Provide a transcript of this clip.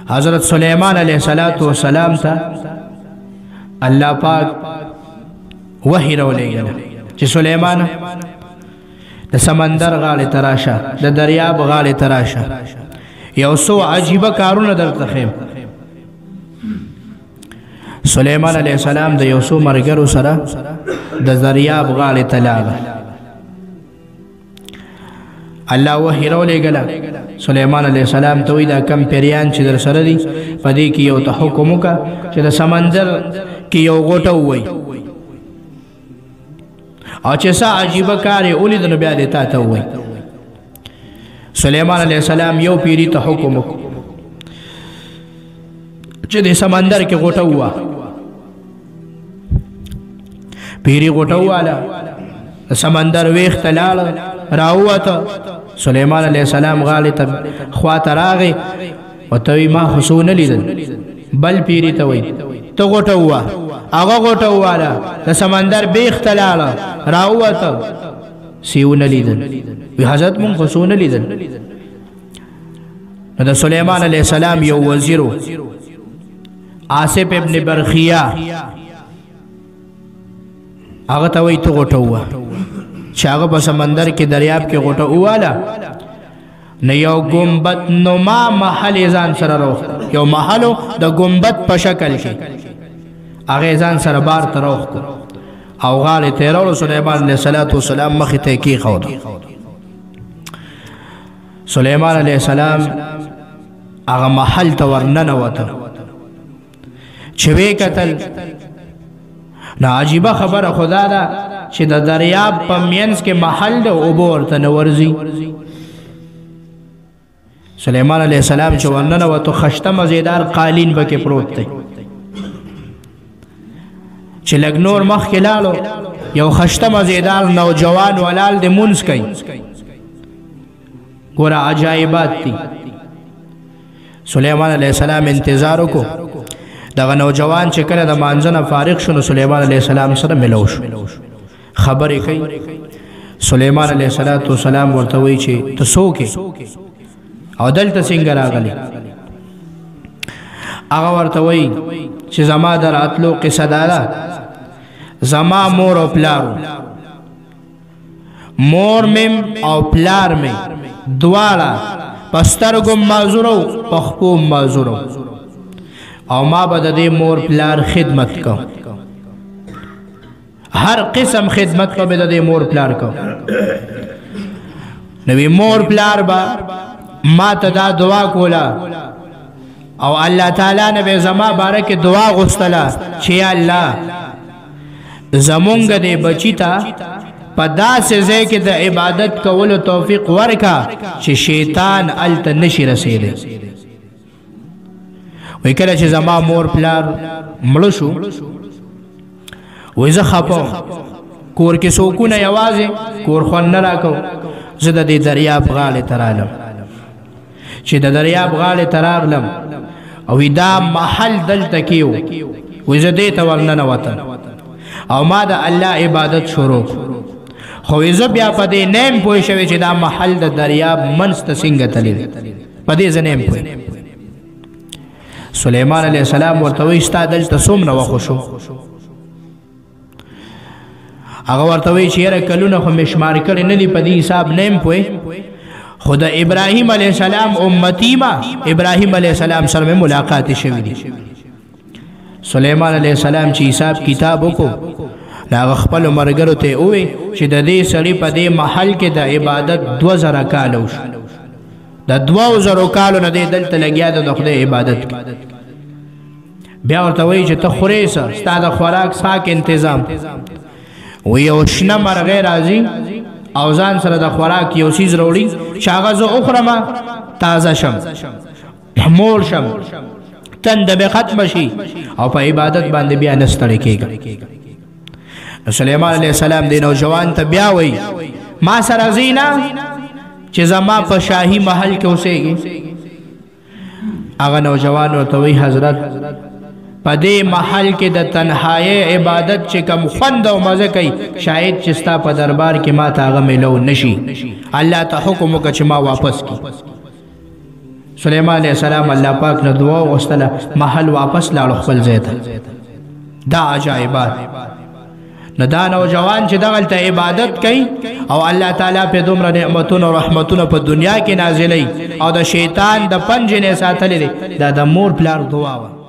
حضرت سلیمان علیہ السلام تا اللہ پاک وحی رو لے گلا چی سلیمان دا سمندر غال تراشا دا دریاب غال تراشا یو سو عجیبہ کارون در تخیم سلیمان علیہ السلام دا یو سو مرگرو سرا دا دریاب غال تلاغا اللہ وحی رو لے گلا سلیمان علیہ السلام توی دا کم پیریان چی در سر دی پا دی کی یو تا حکمو کا چی دا سمندر کی یو غوٹا ہوئی اور چیسا عجیبہ کاری اولی دنو بیا دیتا تا ہوئی سلیمان علیہ السلام یو پیری تا حکمو چی دی سمندر کی غوٹا ہوا پیری غوٹا ہوا سمندر ویخ تلال راہوا تا سلیمان علیہ السلام غالی تا خوات راغی و توی ما خسون لیدن بل پیری توی تو غوٹا ہوا آغا غوٹا ہوا دا سمندر بیخ تلالا راہوا تا سیون لیدن وی حضرت من خسون لیدن دا سلیمان علیہ السلام یو وزیرو آصف ابن برخیہ آغا توی تو غوٹا ہوا چاگا با سمندر کی دریاب کی غوٹا اوالا نیو گمبت نما محل ازان سر روخ یو محلو دا گمبت پا شکل کی آغا ازان سر بار تروخ کو او غال تیرولو سلیمان علیہ السلام مخی تیکی خودا سلیمان علیہ السلام آغا محل تورنن وطا چوے قتل نا عجیبہ خبر خدا دا چی دا دریاب پا مینس کے محل دا عبور تنورزی سلیمان علیہ السلام چو ورنن و تو خشتہ مزیدار قالین بکی پروت تے چی لگنور مخ کلالو یو خشتہ مزیدار نوجوان ولال دے منس کئی گورا عجائبات تی سلیمان علیہ السلام انتظارو کو دا نوجوان چکر دا مانزن فارغ شنو سلیمان علیہ السلام سر ملوش خبری کئی سلیمان علیہ السلام ورطوئی چھے تو سوکے او دلتا سنگر آگلی آگا ورطوئی چھے زما در اتلو قصہ دادا زما مور او پلارو مور مم او پلار میں دوارا پسترگم مازورو پخپوم مازورو او ما بددے مور پلار خدمت کو ہر قسم خدمت کو بددے مور پلار کو نبی مور پلار با ما تدا دعا کولا او اللہ تعالیٰ نبی زما بارک دعا غستلا چھے اللہ زمونگ دے بچی تا پا دا سے زیک دا عبادت کولو توفیق ورکا چھے شیطان علت نشی رسیدے وی کلا چھے زما مور پلار ملوشو وی زخپو کور کی سوکون یوازے کور خون نراکو زدہ دی دریاب غال ترالم چھے دا دریاب غال ترالم وی دا محل دل تکیو وی زدے تورنن وطن او ما دا اللہ عبادت شروع خوی زبیا پا دے نیم پوئی شوی چھے دا محل دا دریاب منست سنگت لی پا دے زنیم پوئی سلیمان علیہ السلام ورطوئی ستا دل تسوم نو خوشو اگا ورطوئی چیر کلون خو مشمار کر ندی پا دی حساب نیم پوئی خدا ابراہیم علیہ السلام امتی ما ابراہیم علیہ السلام سر میں ملاقات شوی دی سلیمان علیہ السلام چی حساب کتابو کو لاغ خپل مرگرو تے اوے چی دا دے سری پا دے محل کے دا عبادت 2000 کالوش دا 2000 کالو نا دے دلتا لگیا دا دخل عبادت کی بیا ورطوئی چی تا خوریسا ستا دا خوراک ساک انتظام وی اوشنا مرغیر آزی اوزان سر دا خوراک یو سیز روڑی شاغزو اخرما تازہ شم مول شم تند بے ختم شی او پا عبادت باندے بیا نستڑے کے گا سلیمان علیہ السلام دے نوجوان تا بیاوئی ما سر ازینا چیزا ما پا شاہی محل کے اسے گی آگا نوجوان ورطوئی حضرت پا دے محل کے دا تنہائی عبادت چے کم خوند و مزہ کئی شاید چستا پا دربار کے ما تا آگا ملو نشی اللہ تا حکمو کا چے ما واپس کی سلیمان علیہ السلام الله پاک نه دعا وغوښتله محل واپس لاړ خپل ځای ته. دا عجایبات نو دا نوجوان چې دغلته عبادت کوي او الله تعالی په دومره نعمتونو او رحمتونو په دنیا کې نازلوي او د شیطان د پنجې نه ساتلی دی دا د مور پلار دعا وه.